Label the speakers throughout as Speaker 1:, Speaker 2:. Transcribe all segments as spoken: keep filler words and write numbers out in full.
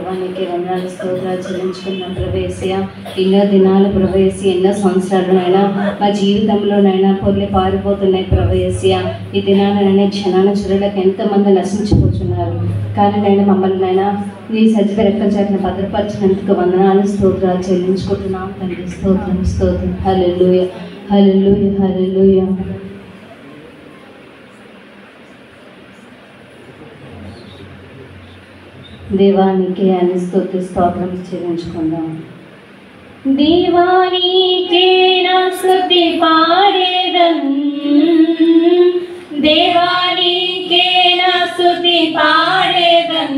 Speaker 1: దేవానికి వందనాలు స్తోత్రాలు చెల్లించుకున్నాం ప్రభేసియా. ఎన్నో దినాలు ప్రభేసి ఎన్నో సంవత్సరాలునైనా మా జీవితంలోనైనా పొర్లి పారిపోతున్నాయి ప్రభేసియా. ఈ దినాలనైనా క్షణాన చురులకు ఎంతమంది నశించిపోతున్నారు. కానీ నేను మమ్మల్ని అయినా నీ సజీవ రెక్కల చాటును భద్రపరిచినందుకు వందనాలు స్తోత్రాలు చెల్లించుకుంటున్నాం తండ్రి. స్తోత్రం స్తోత్రం. హల్లెలూయా హల్లెలూయా హల్లెలూయా. దేవానికి అని స్తుతి స్తోత్రం చెల్లించుకుందాం.
Speaker 2: దేవానికే నా స్తుతి పాడేదన్, దేవానికే నా స్తుతి పాడేదన్,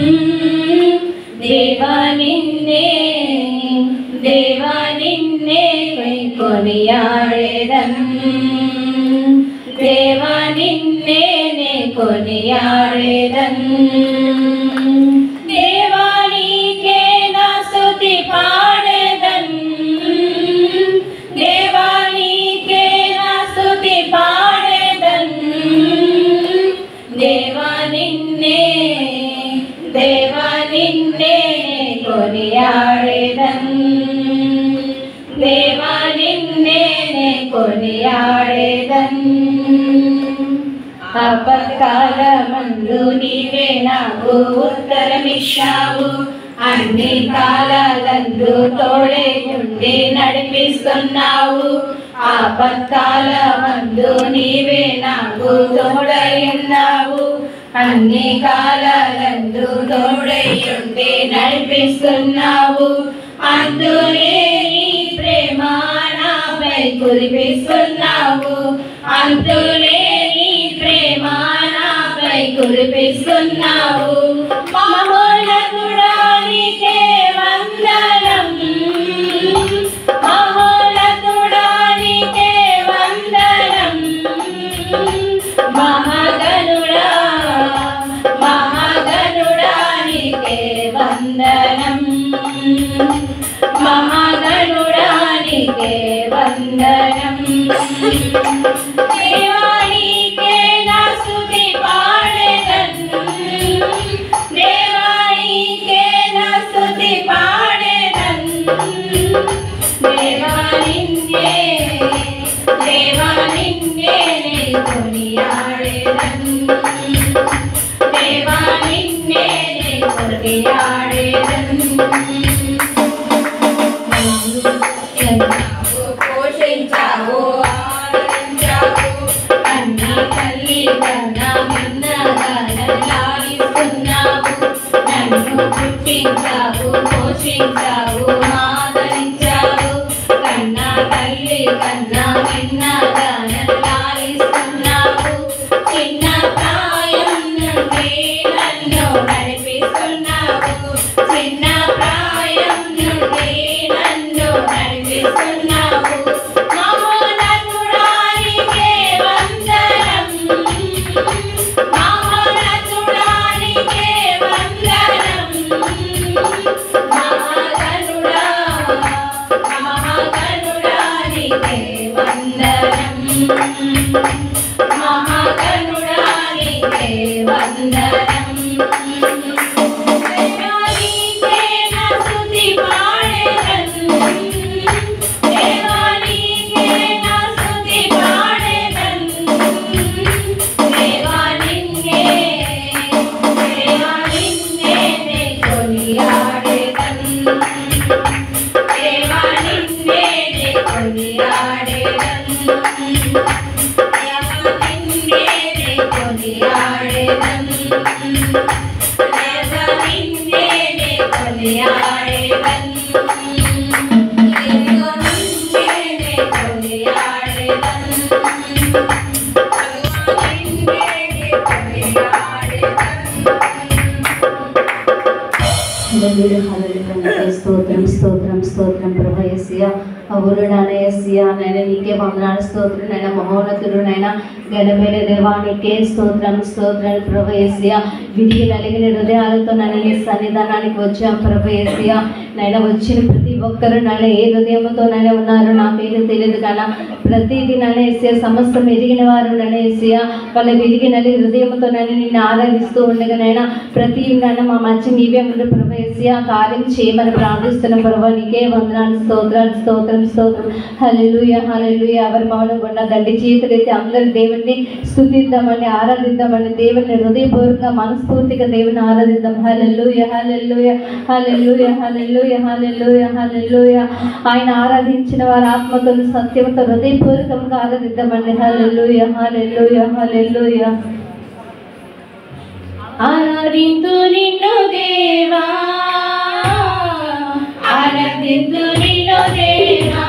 Speaker 2: దేవా నిన్నే దేవా నిన్నే కొనియాడేదన్, దేవా నిన్నే నే కొనియాడేదన్. దేవానికే నా స్తుతి పాడేదన్, దేవానికే నా స్తుతి పాడేదన్, దేవా నిన్నే దేవా నిన్నే కొనియాడేదన్, దేవా నిన్నే కొనియాడేదన్. ఆపత్కాలమందు నీవే నాకు ఉత్తరమిచ్చావు, అన్ని కాలాలందు తోడే ఉండి నడిపిస్తున్నావు. ఆపత్కాలమందు నీవే నాకు తోడై ఉన్నావు, అన్ని కాలాలందు తోడై ఉండి నడిపిస్తున్నావు. అందునే నీ ప్రేమ నాపై కురిపిస్తున్నావు, అందునే నీ ప్రేమ నాపై కురిపిస్తున్నావు. మహోన్నతుడానికే వందనం, మహోన్నతుడానికే వందనం, మహాగణుడా మహాగణుడానికే వందనం, మహాగణుడానికే వందనం. దేవానికే నా స్తుతి పాడేదన్, దేవానికే నా స్తుతి పాడేదన్, దేవా నిన్నే దేవా నిన్నే కొనియాడేదన్, దేవా నిన్నే కొనియాడేదన్. పోషించావు ఆదరించావు, అన్ని తల్లి కన్నా మిన్నగా లాలిస్తున్నావు. నన్ను పుట్టించావు పోషించావు ఆదరించావు, కన్నా తల్లి కన్నా మిన్నగా లాలిస్తున్నావు. చిన్న ప్రాయం నుండి నన్ను నడిపిస్తున్నావు, చిన్న ప్రాయం నుండి నన్ను నడిపిస్తున్నావు. మహోన్నతుడానికే వందనం, మహోన్నతుడానికే వందనం, మహాగణుడా మహాగణుడానికే వందనం, మహాగణుడానికే వందనం. దేవానికే నా స్తుతి పాడేదన్, దేవానికే నా స్తుతి పాడేదన్, దేవా నిన్నే దేవా నిన్నే కొనియాడేదన్, దేవా నిన్నే కొనియాడేదన్, దేవా నిన్నే కొనియాడేదన్, దేవా నిన్నే కొనియాడేదన్, దేవా నిన్నే కొనియాడేదన్, దేవా నిన్నే కొనియాడేదన్.
Speaker 1: హల్లెలూయా హల్లెలూయా. స్తోత్రం స్తోత్రం స్తోత్రం ప్రభు యేసయ్యా. అవును నాయన యేసయ్యా, నాయన నీకే వందనాలు స్తోత్రం నాయన, మహోన్నతుడు నాయన, ఘనమైన దేవా నీకే స్తోత్రం స్తోత్రం ప్రభు యేసయ్యా. విరిగి నలిగిన హృదయాలతో నాయన నీ సన్నిధానానికి వచ్చాం ప్రభు యేసయ్యా. నాయన వచ్చిన ప్రతి ఒక్కరు నాయన ఏ హృదయంతో నాయన ఉన్నారు నాకైతే తెలియదు కానీ ప్రతిదీ నాయన యేసయ్యా సమస్తం ఎరిగిన వారు నాయన యేసయ్యా వాళ్ళ విరిగి నలిగి హృదయంతో నాయన నిన్ను ఆరాధిస్తూ ఉండగా నాయన ప్రతి నాయన మా మధ్య నీవే ఉండే ప్రభు యేసయ్యా కార్యం చేయమని ప్రార్థిస్తున్న ప్రభు నీకే వందనాలు స్తోత్రాలు స్తోత్రం స్తోత్రం. హల్లెలూయా హల్లెలూయా. ఎవరి మౌనం గుండా దండి చేతులైతే అందరూ దేవుడిని స్తుతిద్దామని ఆరాధిద్దామని దేవుని హృదయపూర్వకంగా మనస్ఫూర్తిగా దేవుని ఆరాధిద్దాం. హల్లెలూయా హల్లెలూయా హల్లెలూయా హల్లెలూయా హల్లెలూయా హల్లెలూయా. ఆయన ఆరాధించిన వారి ఆత్మతో సత్యంతో హృదయపూర్వకంగా ఆరాధిద్దామండి. హల్లెలూయా హల్లెలూయా హల్లెలూయా.
Speaker 2: ఆరాధింతు నిన్ను దేవా, ఆరాధింతు నిన్ను దేవా,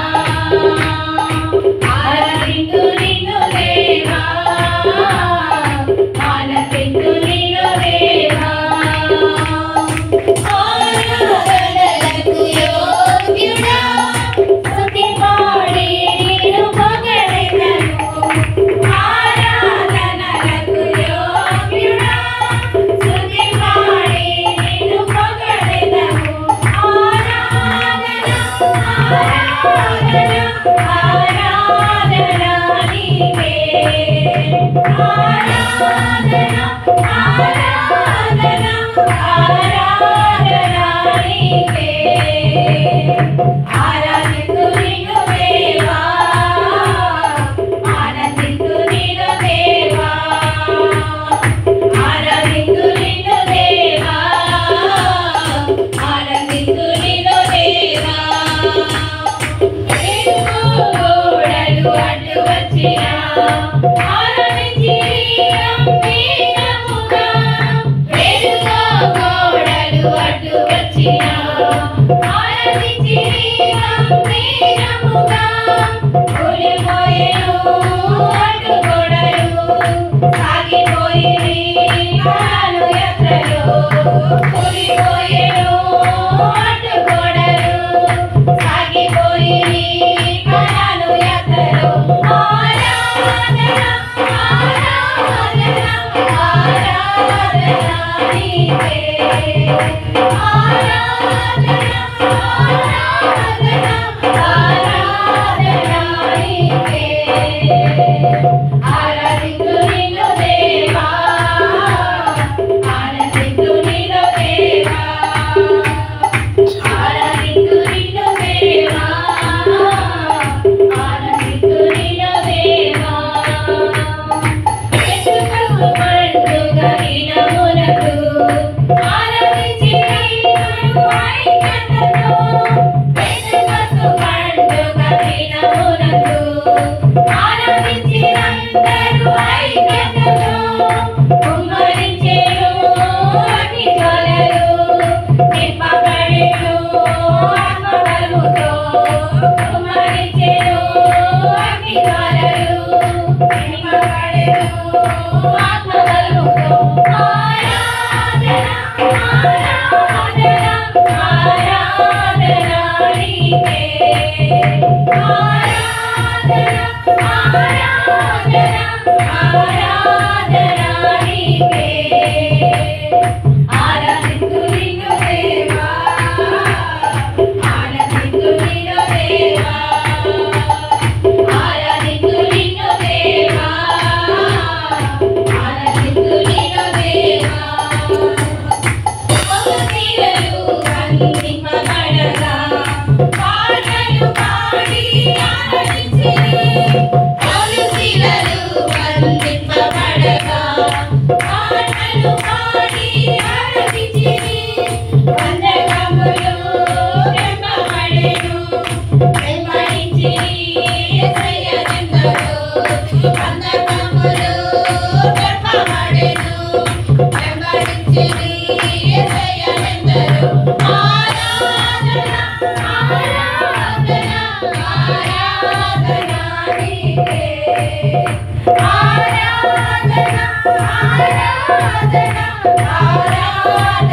Speaker 2: ఆరాధింతు నిన్ను దేవా, ఆరాధింతు నిన్ను దేవా. ఆరాధనలకు యోగ్యుడా, స్తుతి పాడి నిన్ను పొగడెదను. ఆరాధనలకు యోగ్యుడా, స్తుతి పాడి నిన్ను పొగడెదను.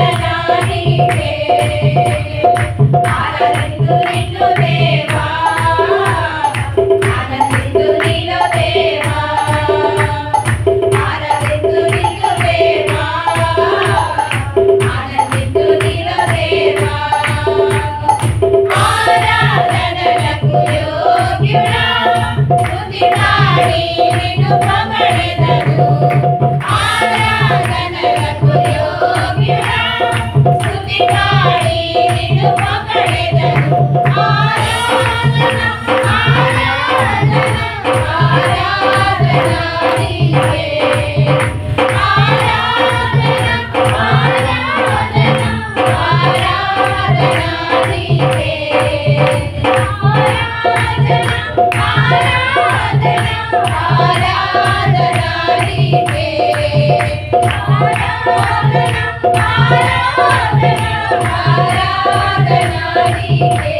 Speaker 2: ఆరాధింతు నిన్ను దేవా స్తుతింపాడి నిన్ను పొగడెదను ఆరాధన ఆరాధన ఆరాధన నీకే ఆరాధన ఆరాధన ఆరాధన నీకే ఆరాధన ఆరాధన ఆరాధన నీకే ఆరాధన ఆరాధన ఆరాధన నీకే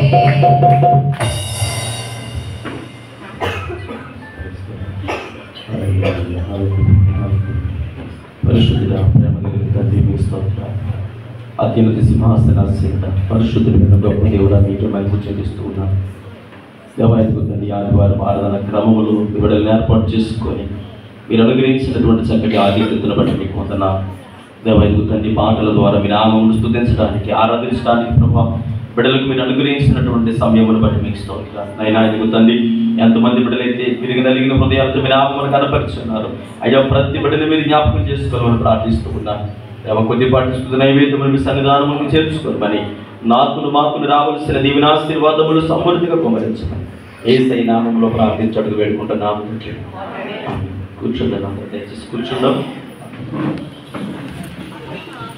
Speaker 3: పరిశుద్ధుడ ప్రేమ కలిగిన తండ్రి మీ స్తోత్రం. అత్యున్నత సింహాసనాసీనుడ పరిశుద్ధుడైన గొప్ప దేవుడా మీకు మహిమ చెల్లిస్తూ ఉన్నాను. దేవాయకు తండ్రి ఆదివారం ఆరాధన క్రమములు వివడలను ఏర్పాటు చేసుకొని మీరు అనుగ్రహించినటువంటి చక్కటి ఆధిక్యతను బట్టి మీకు వందనాలు. దేవాయకు తండ్రి పాటల ద్వారా మీ నామమును స్తుతించడానికి ఆరాధించడానికి ప్రభావ బిడ్డలకు మీరు అనుగ్రహించినటువంటి సమయమును బట్టి మీకు స్తోత్రాలు. నైనా ఆయనకు తండ్రి ఎంతమంది బిడ్డలైతే విరిగి నలిగిన హృదయాలతో మీ నామమును కనపరుచున్నారు అయ్యా, ప్రతి బిడ్డను మీరు జ్ఞాపకం చేసుకోవాలని ప్రార్థిస్తూ ఉన్నాను. దేవ కొద్దిపాటి స్తుతి నైవేద్యములు మీ సన్నిధానమును చేర్చుకోమని నాకును మాకును రావలసిన దీవెనాశీర్వాదములు సమృద్ధిగా కుమరించమని యేసయ్య నామములో ప్రార్థించడానికి వేడుకుంటున్నాము. కూర్చుంటాను, దయచేసి కూర్చుందాం.